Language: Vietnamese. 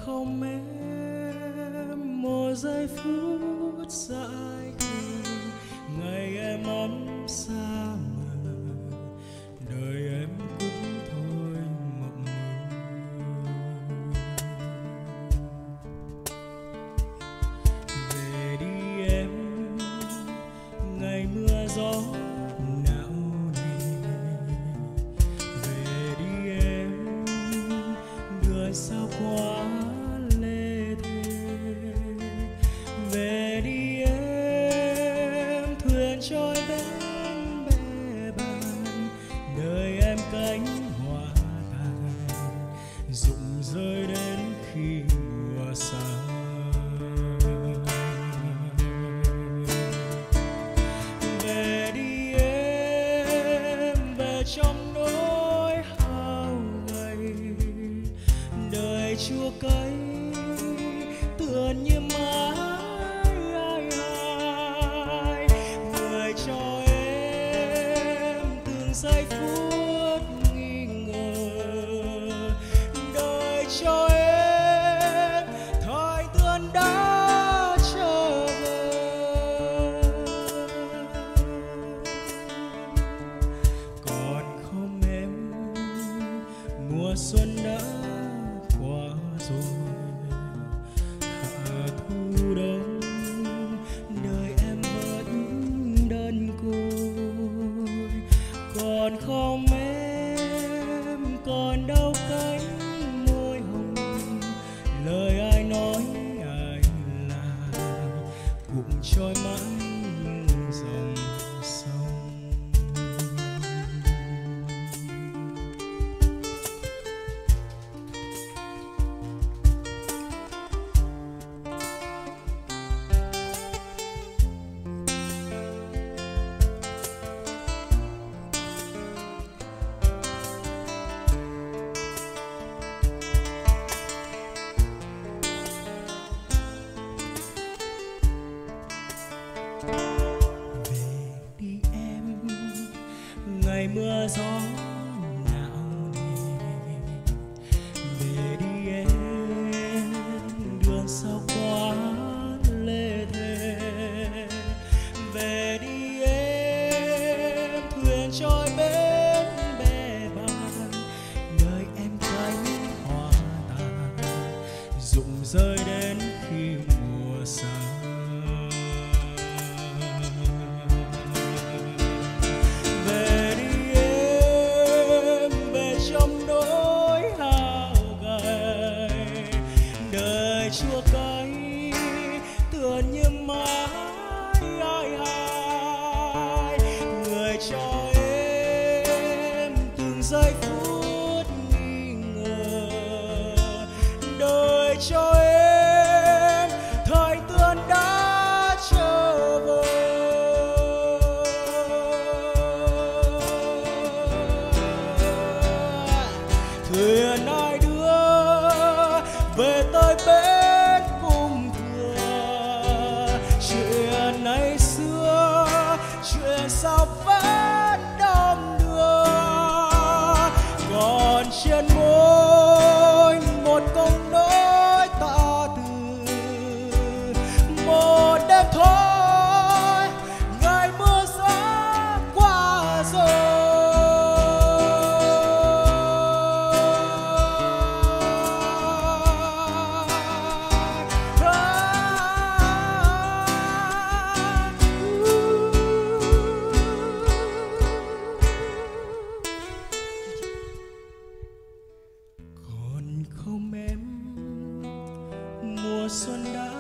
không em một giây phút dại khờ, ngày em ấm xa mờ, đời em cũng thôi mộng mơ. Về đi em, ngày mưa gió não nề. Về đi em, đường sao quá lê thê. Về đi em, thuyền trôi bên bè bàng, đời em cánh hoa tàn, rụng rơi đến khi mùa xa. Về đi em, về trong nỗi hao gầy, đời chua cay tựa như mãi ai ai, người cho em từng giây phút nghi ngờ, đời cho em thời tươi đã trở về. Còn không em, mùa xuân đã qua rồi, hạ thu đông đời em vẫn đơn côi. Còn không em, còn đâu cánh môi hồng, lời ai nói ai làm cũng trôi mãi dòng sông. Về đi em, ngày mưa gió não nề. Về đi em, đường sao quá lê thê. Về đi em, thuyền trôi bên bè bàng, đời em cánh hoa tàn, rụng rơi đến khi mùa xa. Về đi em, về trong nỗi hao gầy, đời chua cay tựa như mãi ai ai, người cho em từng giây phút nghi ngờ, đời cho em thời tươi đã trở về. Thuyền ai đưa về tới bến cùng thừa, chuyện ngày xưa chuyện sao vẫn đong đưa. Còn trên môi một câu nói ta từ, một đêm thôi ngày mưa gió qua rồi. Còn không em, mùa xuân đã